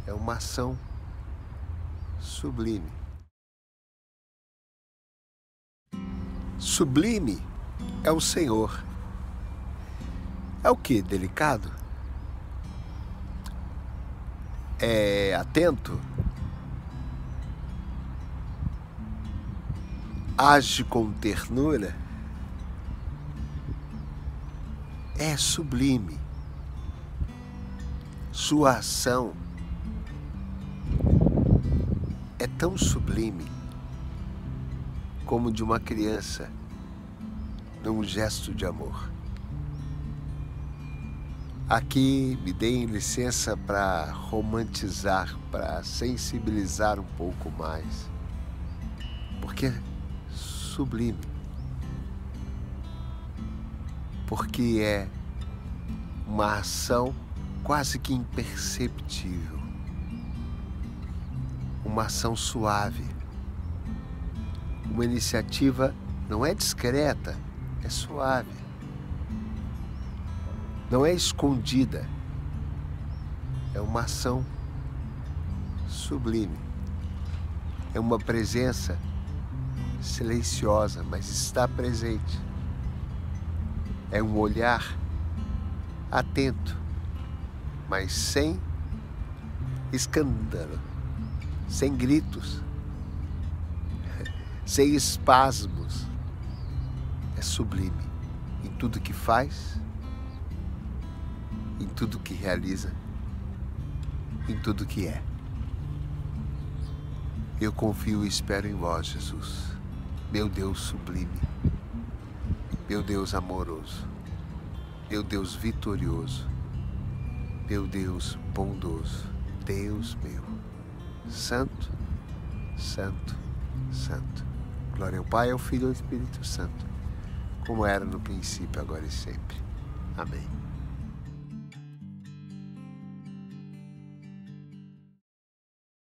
é uma ação sublime. Sublime é o Senhor. É o que? Delicado? É atento? Age com ternura? É sublime. Sua ação é tão sublime como de uma criança num gesto de amor. Aqui me deem licença para romantizar, para sensibilizar um pouco mais, porque é sublime, porque é uma ação quase que imperceptível, uma ação suave, uma iniciativa não é discreta, é suave, não é escondida, é uma ação sublime, é uma presença silenciosa, mas está presente, é um olhar atento, mas sem escândalo, sem gritos, sem espasmos. É sublime em tudo que faz, em tudo que realiza, em tudo que é. Eu confio e espero em vós, Jesus, meu Deus sublime, meu Deus amoroso, meu Deus vitorioso, meu Deus bondoso, Deus meu, Santo, Santo, Santo. Glória ao Pai, ao Filho e ao Espírito Santo, como era no princípio, agora e sempre. Amém.